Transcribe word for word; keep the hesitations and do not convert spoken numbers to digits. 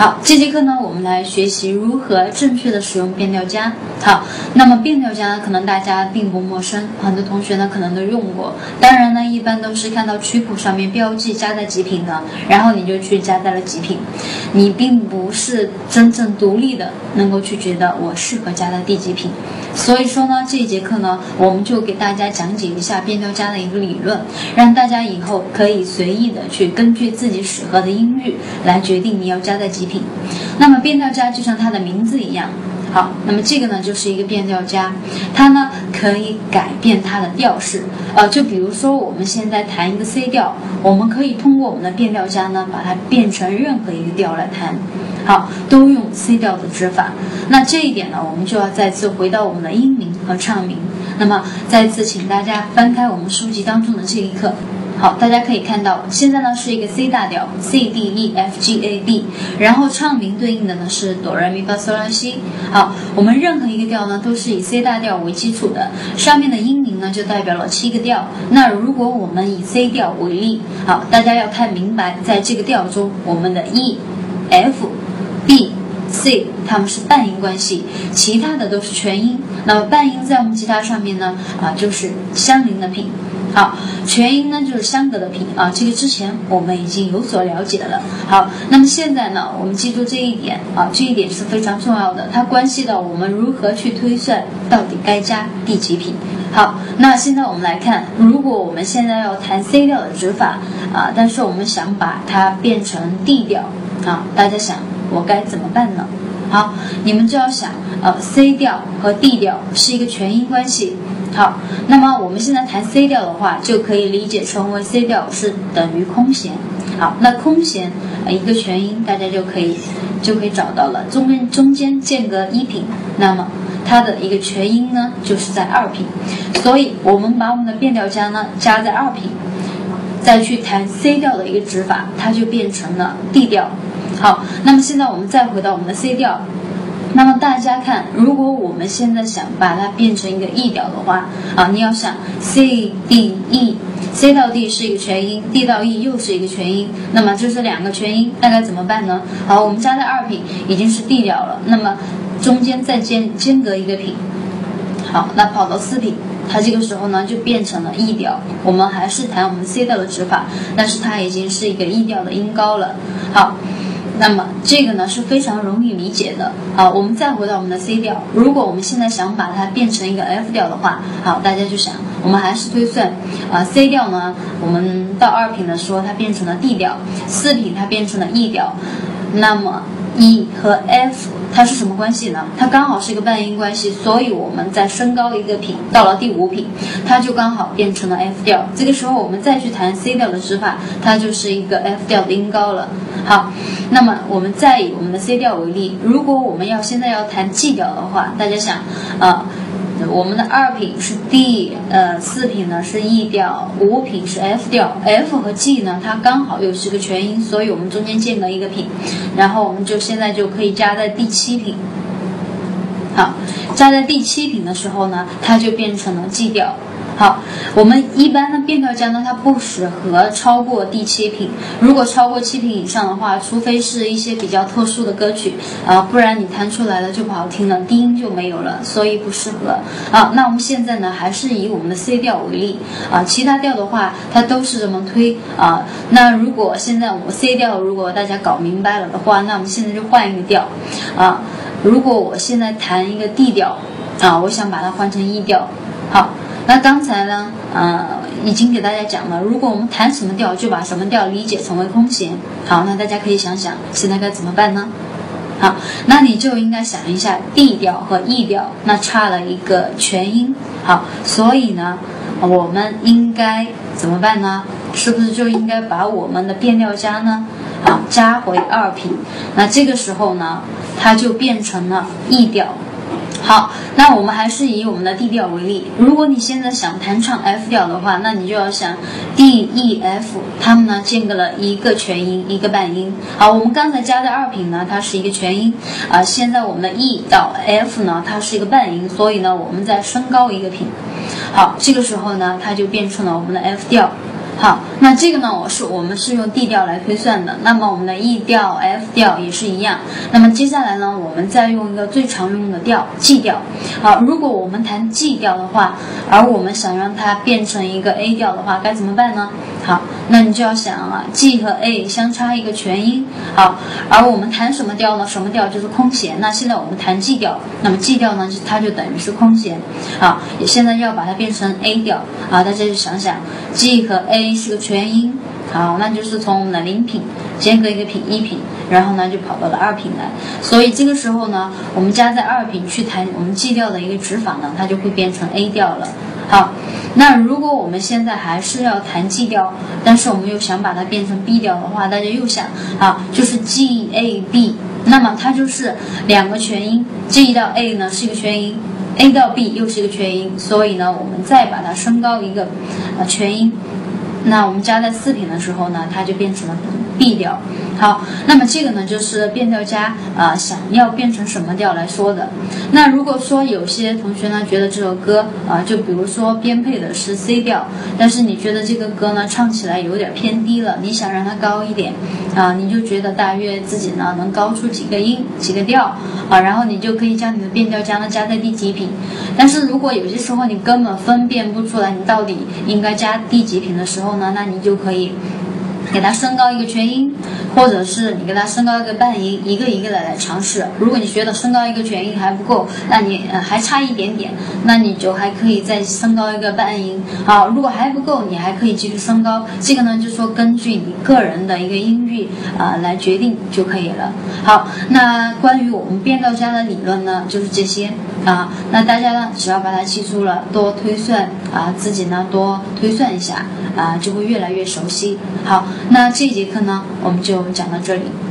好，这节课呢，我们来学习如何正确的使用变调加。好，那么变调加呢，可能大家并不陌生，很多同学呢可能都用过。当然呢，一般都是看到曲谱上面标记加在极品的，然后你就去加在了极品，你并不是真正独立的能够去觉得我适合加在第几品。所以说呢，这一节课呢，我们就给大家讲解一下变调加的一个理论，让大家以后可以随意的去根据自己适合的音域来决定你要加在几品。那么变调加就像它的名字一样，好，那么这个呢就是一个变调加，它呢可以改变它的调式。呃，就比如说我们现在弹一个 C 调，我们可以通过我们的变调加呢，把它变成任何一个调来弹。好，都用 C 调的指法。那这一点呢，我们就要再次回到我们的音名和唱名。那么再次请大家翻开我们书籍当中的这一课。好，大家可以看到，现在呢是一个 C 大调 C D E F G A B， 然后唱名对应的呢是哆来咪发嗦拉西。好，我们任何一个调呢都是以 C 大调为基础的，上面的音名呢就代表了七个调。那如果我们以 C 调为例，好，大家要看明白，在这个调中，我们的 E、F、B、C 它们是半音关系，其他的都是全音。那么半音在我们吉他上面呢，啊就是相邻的品。好，全音呢就是相隔的品啊，这个之前我们已经有所了解了。好，那么现在呢，我们记住这一点啊，这一点是非常重要的，它关系到我们如何去推算到底该加第几品。好，那现在我们来看，如果我们现在要弹 C 调的指法啊，但是我们想把它变成 D 调啊，大家想我该怎么办呢？好，你们就要想，呃 ，C 调和 D 调是一个全音关系。好，那么我们现在弹 C 调的话，就可以理解成为 C 调是等于空弦。好，那空弦呃一个全音，大家就可以就可以找到了，中间中间间隔一品，那么它的一个全音呢就是在二品，所以我们把我们的变调加呢加在二品，再去弹 C 调的一个指法，它就变成了 D 调。好，那么现在我们再回到我们的 C 调。那么大家看，如果我们现在想把它变成一个 E 调的话，啊，你要想 C D E，C 到 D 是一个全音 ，D 到 E 又是一个全音，那么这是两个全音，那该怎么办呢？好，我们加在二品已经是 D 调了，那么中间再间间隔一个品，好，那跑到四品，它这个时候呢就变成了 E 调，我们还是弹我们 C 调的指法，但是它已经是一个 E 调的音高了。好。那么这个呢是非常容易理解的。好，我们再回到我们的 C 调，如果我们现在想把它变成一个 F 调的话，好，大家就想，我们还是推算啊 ，C 调呢，我们到二品的时候它变成了 D 调，四品它变成了 E 调，那么 E 和 F 它是什么关系呢？它刚好是一个半音关系，所以我们再升高一个品，到了第五品，它就刚好变成了 F 调。这个时候我们再去弹 C 调的指法，它就是一个 F 调的音高了。好，那么我们再以我们的 C 调为例，如果我们要现在要弹 G 调的话，大家想，呃，我们的二品是 D， 呃，四品呢是 E 调，五品是 F 调 ，F 和 G 呢它刚好又是个全音，所以我们中间间隔一个品，然后我们就现在就可以加在第七品。好，加在第七品的时候呢，它就变成了 G 调。好，我们一般的变调加呢，它不适合超过第七品。如果超过七品以上的话，除非是一些比较特殊的歌曲啊，不然你弹出来了就不好听了，低音就没有了，所以不适合啊。那我们现在呢，还是以我们的 C 调为例啊，其他调的话，它都是这么推啊。那如果现在我们 C 调，如果大家搞明白了的话，那我们现在就换一个调啊。如果我现在弹一个 D 调啊，我想把它换成 E 调，好。那刚才呢，呃，已经给大家讲了，如果我们弹什么调，就把什么调理解成为空弦。好，那大家可以想想，现在该怎么办呢？好，那你就应该想一下 D 调和 E 调，那差了一个全音。好，所以呢，我们应该怎么办呢？是不是就应该把我们的变调加呢，啊，加回二品？那这个时候呢，它就变成了 E 调。好，那我们还是以我们的 D 调为例。如果你现在想弹唱 F 调的话，那你就要想 D、E、F， 它们呢间隔了一个全音，一个半音。好，我们刚才加在二品呢，它是一个全音啊、呃。现在我们的 E 到 F 呢，它是一个半音，所以呢，我们再升高一个品。好，这个时候呢，它就变成了我们的 F 调。 好，那这个呢，我是我们是用 D 调来推算的，那么我们的 E 调、F 调也是一样。那么接下来呢，我们再用一个最常用的调 G 调。好，如果我们弹 G 调的话，而我们想让它变成一个 A 调的话，该怎么办呢？好，那你就要想了 ，G 和 A 相差一个全音。好，而我们弹什么调呢？什么调就是空弦。那现在我们弹 G 调，那么 G 调呢，它就等于是空弦。好，也现在要把它变成 A 调啊，大家就想想 ，G 和 A 是个全音。好，那就是从我们的零品间隔一个品一品，然后呢就跑到了二品来。所以这个时候呢，我们加在二品去弹我们 G 调的一个指法呢，它就会变成 A 调了。好，那如果我们现在还是要弹 G 调，但是我们又想把它变成 B 调的话，大家又想啊，就是 G A B， 那么它就是两个全音 ，G 到 A 呢是一个全音 ，A 到 B 又是一个全音，所以呢，我们再把它升高一个呃全音。那我们加在四品的时候呢，它就变成了 B 调。好，那么这个呢就是变调家啊、呃、想要变成什么调来说的。那如果说有些同学呢觉得这首歌啊、呃，就比如说编配的是 C 调，但是你觉得这个歌呢唱起来有点偏低了，你想让它高一点啊、呃，你就觉得大约自己呢能高出几个音几个调啊，然后你就可以将你的变调家呢加在第几品。但是如果有些时候你根本分辨不出来你到底应该加第几品的时候呢，那你就可以给它升高一个全音，或者是你给它升高一个半音，一个一个的来尝试。如果你觉得升高一个全音还不够，那你、呃、还差一点点，那你就还可以再升高一个半音。好，如果还不够，你还可以继续升高。这个呢，就是说根据你个人的一个音域啊、呃、来决定就可以了。好，那关于我们变调家的理论呢，就是这些啊。那大家呢，只要把它记住了，多推算啊，自己呢多推算一下啊，就会越来越熟悉。好，那这一节课呢，我们就讲到这里。